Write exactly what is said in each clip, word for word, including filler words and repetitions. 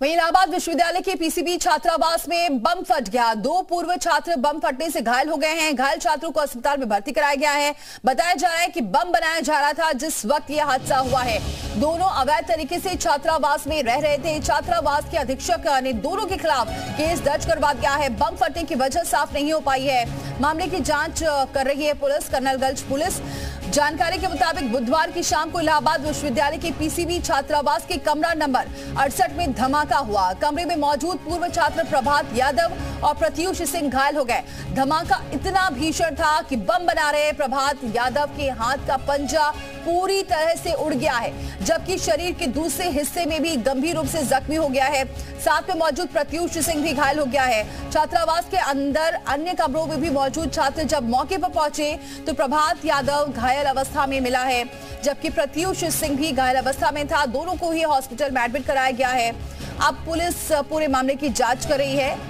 वहीं इलाहाबाद विश्वविद्यालय के पीसीबी छात्रावास में बम फट गया। दो पूर्व छात्र बम फटने से घायल हो गए हैं। घायल छात्रों को अस्पताल में भर्ती कराया गया है। बताया जा रहा है कि बम बनाया जा रहा था जिस वक्त यह हादसा हुआ है। दोनों अवैध तरीके से छात्रावास में रह रहे थे। छात्रावास के अधीक्षक ने दोनों के खिलाफ केस दर्ज करवा दिया है। बम फटने की वजह साफ नहीं हो पाई है। मामले की जांच कर रही है पुलिस, कर्नलगंज पुलिस। जानकारी के मुताबिक बुधवार की शाम को इलाहाबाद विश्वविद्यालय के पीसीबी छात्रावास के कमरा नंबर अड़सठ में धमाका हुआ। कमरे में मौजूद पूर्व छात्र प्रभात यादव और प्रत्युष सिंह घायल हो गए। धमाका इतना भीषण था कि बम बना रहे प्रभात यादव के हाथ का पंजा पूरी तरह से उड़ गया है, जबकि शरीर के दूसरे हिस्से में भी गंभीर रूप से जख्मी हो गया है। साथ में मौजूद प्रत्युष सिंह भी घायल हो गया है। छात्रावास के अंदर अन्य कमरों में भी मौजूद छात्र जब मौके पर पहुंचे तो प्रभात यादव घायल अवस्था में मिला है, जबकि प्रत्युष सिंह भी घायल अवस्था में था। दोनों को ही हॉस्पिटल में एडमिट कराया गया है। अब पुलिस पूरे मामले की जांच कर रही है।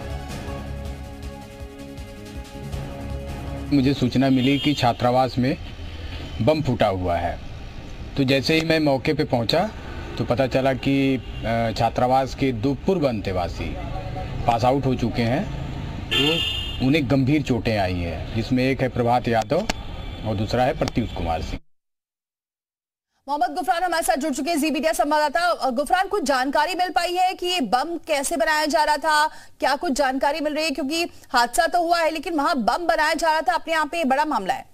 मुझे सूचना मिली कि छात्रावास में बम फूटा हुआ है, तो जैसे ही मैं मौके पे पहुंचा तो पता चला कि छात्रावास के दो पूर्व अंतेवासी पास आउट हो चुके हैं, तो उन्हें गंभीर चोटें आई हैं, जिसमें एक है प्रभात यादव और दूसरा है प्रत्युष कुमार सिंह। मोहम्मद गुफरान हमारे साथ जुड़ चुके हैं, जी मीडिया संवाददाता। गुफरान, कुछ जानकारी मिल पाई है कि ये बम कैसे बनाया जा रहा था? क्या कुछ जानकारी मिल रही है? क्योंकि हादसा तो हुआ है लेकिन वहां बम बनाया जा रहा था, अपने यहाँ पे बड़ा मामला है।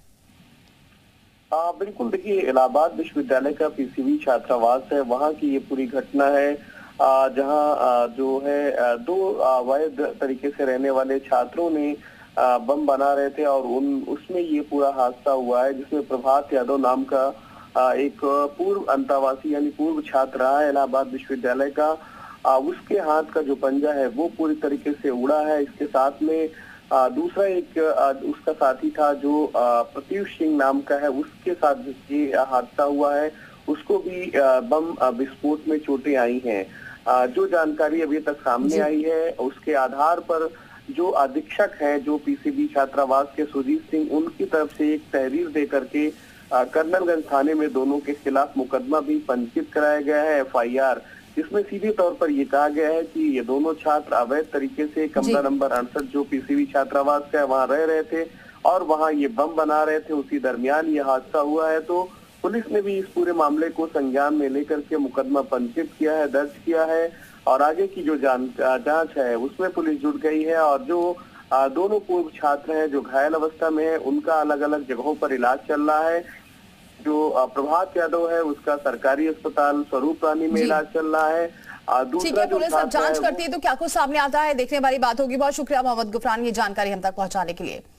आ, बिल्कुल, देखिए, इलाहाबाद विश्वविद्यालय का पीसीबी छात्रावास है, वहाँ की ये पूरी घटना है, जहाँ जो है दो अवैध तरीके से रहने वाले छात्रों ने आ, बम बना रहे थे और उन उसमें ये पूरा हादसा हुआ है, जिसमें प्रभात यादव नाम का आ, एक पूर्व अंतावासी यानी पूर्व छात्र रहा है इलाहाबाद विश्वविद्यालय का। आ, उसके हाथ का जो पंजा है वो पूरी तरीके से उड़ा है। इसके साथ में आ, दूसरा एक आ, उसका साथी था जो प्रत्युष सिंह नाम का है, उसके साथ ये हादसा हुआ है, उसको भी आ, बम विस्फोट में चोटें आई हैं। आ, जो जानकारी अभी तक सामने आई है उसके आधार पर जो अधीक्षक हैं, जो पीसीबी छात्रावास के सुजीत सिंह, उनकी तरफ से एक तहरीर दे करके कर्नलगंज थाने में दोनों के खिलाफ मुकदमा भी पंजीकृत कराया गया है, एफ आई आर, जिसमें सीधे तौर पर ये कहा गया है कि ये दोनों छात्र अवैध तरीके से कमरा नंबर अड़सठ जो पीसीबी छात्रावास का है वहाँ रह रहे थे और वहाँ ये बम बना रहे थे। उसी दरमियान ये हादसा हुआ है। तो पुलिस ने भी इस पूरे मामले को संज्ञान में लेकर के मुकदमा पंजीकृत किया है, दर्ज किया है और आगे की जो जांच है उसमें पुलिस जुट गई है। और जो दोनों पूर्व छात्र हैं जो घायल अवस्था में है, उनका अलग अलग जगहों पर इलाज चल रहा है। जो प्रभात यादव है उसका सरकारी अस्पताल स्वरूप रानी में इलाज चल रहा है। ठीक है, पुलिस अब जांच करती है तो क्या कुछ सामने आता है, देखने वाली बात होगी। बहुत शुक्रिया मोहम्मद गुफरान, ये जानकारी हम तक पहुंचाने के लिए।